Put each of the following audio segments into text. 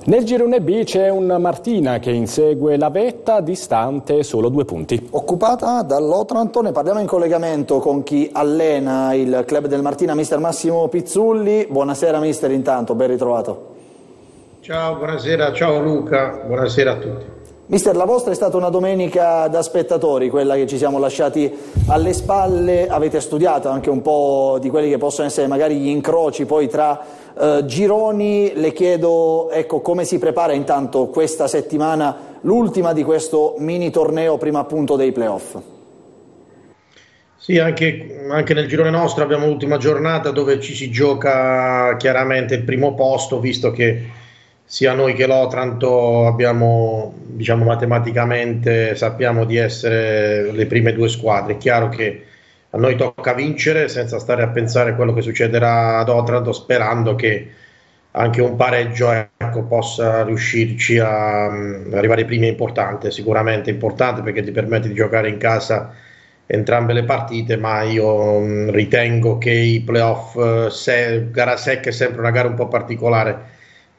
Nel girone B c'è un Martina che insegue la vetta, distante solo 2 punti. Occupata dall'Otranto, ne parliamo in collegamento con chi allena il club del Martina, mister Massimo Pizzulli. Buonasera mister, intanto, ben ritrovato. Ciao, buonasera, ciao Luca, buonasera a tutti. Mister, la vostra è stata una domenica da spettatori, quella che ci siamo lasciati alle spalle. Avete studiato anche un po' di quelli che possono essere magari gli incroci poi tra gironi. Le chiedo, ecco, come si prepara intanto questa settimana, l'ultima di questo mini torneo prima appunto dei playoff. Sì, anche nel girone nostro abbiamo l'ultima giornata dove ci si gioca chiaramente il primo posto, visto che sia noi che l'Otranto abbiamo, diciamo, matematicamente sappiamo di essere le prime 2 squadre. È chiaro che a noi tocca vincere senza stare a pensare a quello che succederà ad Otranto, sperando che anche un pareggio, ecco, possa riuscirci a arrivare ai primi. È importante, sicuramente importante, perché ti permette di giocare in casa entrambe le partite, ma io ritengo che i playoff, gara secca è sempre una gara un po' particolare.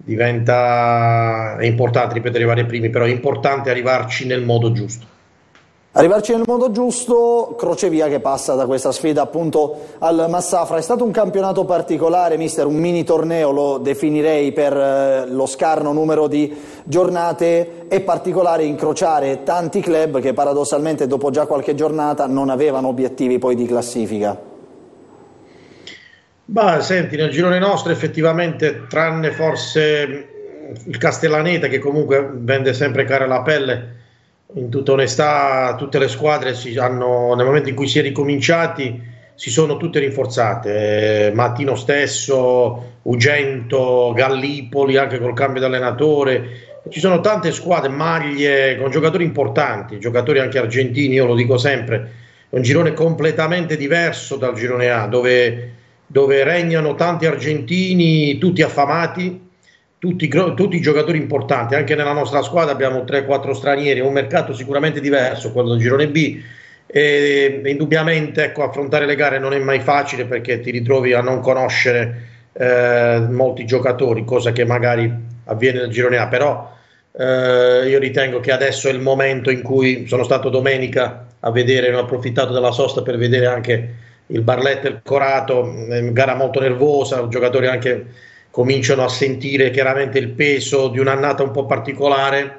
È importante, ripeto, arrivare ai primi, però è importante arrivarci nel modo giusto. Arrivarci nel modo giusto, crocevia che passa da questa sfida appunto al Massafra. È stato un campionato particolare, mister, un mini torneo lo definirei per lo scarno numero di giornate. È particolare incrociare tanti club che paradossalmente dopo già qualche giornata non avevano obiettivi poi di classifica. Bah, senti, nel girone nostro effettivamente, tranne forse il Castellaneta, che comunque vende sempre cara la pelle, in tutta onestà tutte le squadre nel momento in cui si è ricominciati si sono tutte rinforzate. Mattino stesso, Ugento, Gallipoli, anche col cambio di allenatore. Ci sono tante squadre, maglie con giocatori importanti, giocatori anche argentini. Io lo dico sempre, è un girone completamente diverso dal girone A, dove regnano tanti argentini, tutti affamati, tutti giocatori importanti. Anche nella nostra squadra abbiamo 3-4 stranieri, è un mercato sicuramente diverso quello del girone B, e indubbiamente, ecco, affrontare le gare non è mai facile, perché ti ritrovi a non conoscere molti giocatori, cosa che magari avviene nel girone A. Però io ritengo che adesso è il momento in cui sono stato domenica a vedere, ho approfittato della sosta per vedere anche il Barletta e il Corato, gara molto nervosa, i giocatori anche cominciano a sentire chiaramente il peso di un'annata un po' particolare,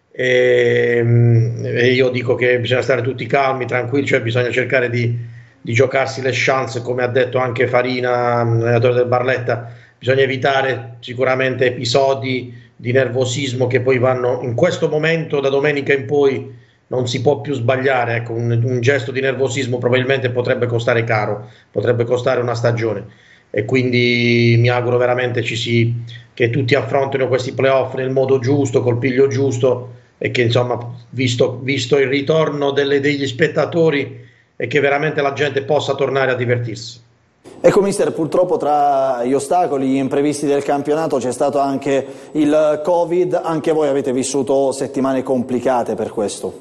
e io dico che bisogna stare tutti calmi, tranquilli, cioè bisogna cercare di giocarsi le chance, come ha detto anche Farina, allenatore del Barletta. Bisogna evitare sicuramente episodi di nervosismo che poi vanno, in questo momento da domenica in poi non si può più sbagliare, ecco, un gesto di nervosismo probabilmente potrebbe costare caro, potrebbe costare una stagione, e quindi mi auguro veramente che tutti affrontino questi playoff nel modo giusto, col piglio giusto, e che, insomma, visto il ritorno degli spettatori, e che veramente la gente possa tornare a divertirsi. Ecco mister, purtroppo tra gli ostacoli, gli imprevisti del campionato c'è stato anche il Covid. Anche voi avete vissuto settimane complicate per questo.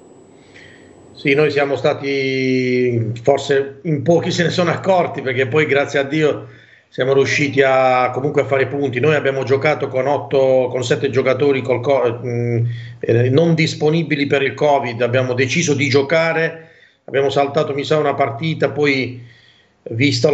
Sì, noi siamo stati, forse in pochi se ne sono accorti, perché poi grazie a Dio siamo riusciti comunque a fare punti. Noi abbiamo giocato con 7 giocatori non disponibili per il Covid. Abbiamo deciso di giocare, abbiamo saltato, mi sa, una partita, poi visto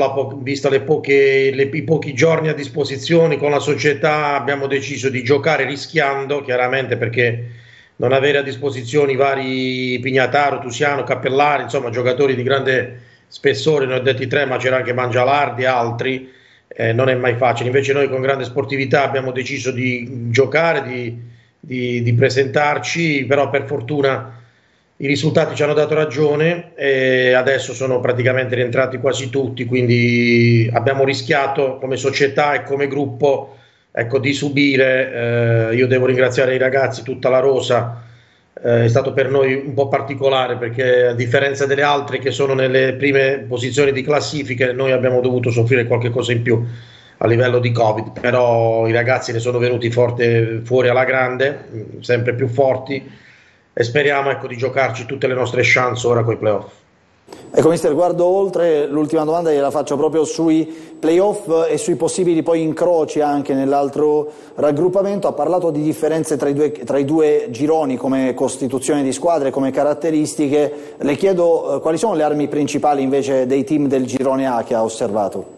i pochi giorni a disposizione con la società, abbiamo deciso di giocare rischiando, chiaramente, perché non avere a disposizione i vari Pignataro, Tusiano, Cappellari, insomma giocatori di grande spessore, ne ho detti 3, ma c'era anche Mangialardi e altri, non è mai facile. Invece noi con grande sportività abbiamo deciso di giocare, di presentarci, però per fortuna i risultati ci hanno dato ragione e adesso sono praticamente rientrati quasi tutti, quindi abbiamo rischiato come società e come gruppo, ecco, di subire. Io devo ringraziare i ragazzi, tutta la rosa. È stato per noi un po' particolare, perché a differenza delle altre che sono nelle prime posizioni di classifiche, noi abbiamo dovuto soffrire qualche cosa in più a livello di Covid, però i ragazzi ne sono venuti fuori alla grande, sempre più forti, e speriamo, ecco, di giocarci tutte le nostre chance ora con i playoff. Ecco mister, guardo oltre, l'ultima domanda gliela faccio proprio sui playoff e sui possibili poi incroci anche nell'altro raggruppamento. Ha parlato di differenze tra i due gironi come costituzione di squadre, come caratteristiche. Le chiedo quali sono le armi principali invece dei team del girone A che ha osservato?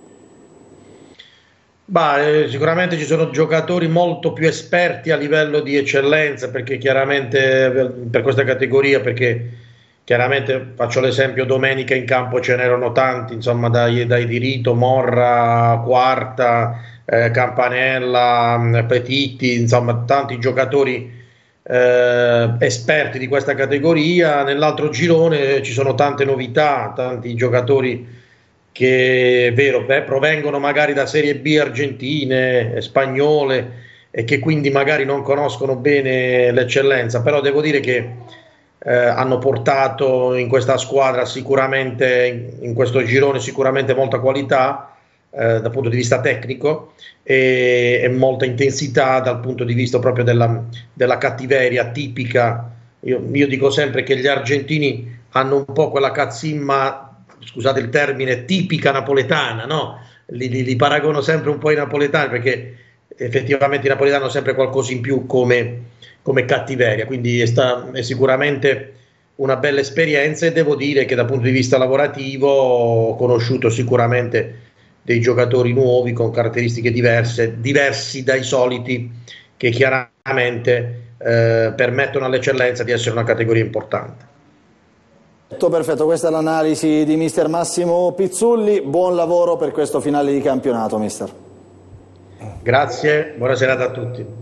Sicuramente ci sono giocatori molto più esperti a livello di eccellenza, perché chiaramente per questa categoria, perché chiaramente faccio l'esempio, domenica in campo ce n'erano tanti, insomma dai Di Rito, Morra, Quarta, Campanella, Petitti, insomma tanti giocatori esperti di questa categoria. Nell'altro girone ci sono tante novità, tanti giocatori che è vero, provengono magari da Serie B argentine, spagnole, e che quindi magari non conoscono bene l'eccellenza, però devo dire che hanno portato in questa squadra sicuramente, in questo girone sicuramente molta qualità dal punto di vista tecnico e molta intensità dal punto di vista proprio della cattiveria tipica. Io dico sempre che gli argentini hanno un po' quella cazzimma, scusate il termine, tipica napoletana, no? Li paragono sempre un po' ai napoletani, perché effettivamente i napoletani hanno sempre qualcosa in più come cattiveria, quindi è sicuramente una bella esperienza, e devo dire che dal punto di vista lavorativo ho conosciuto sicuramente dei giocatori nuovi con caratteristiche diversi dai soliti, che chiaramente permettono all'eccellenza di essere una categoria importante. Perfetto, questa è l'analisi di mister Massimo Pizzulli. Buon lavoro per questo finale di campionato, mister. Grazie, buona serata a tutti.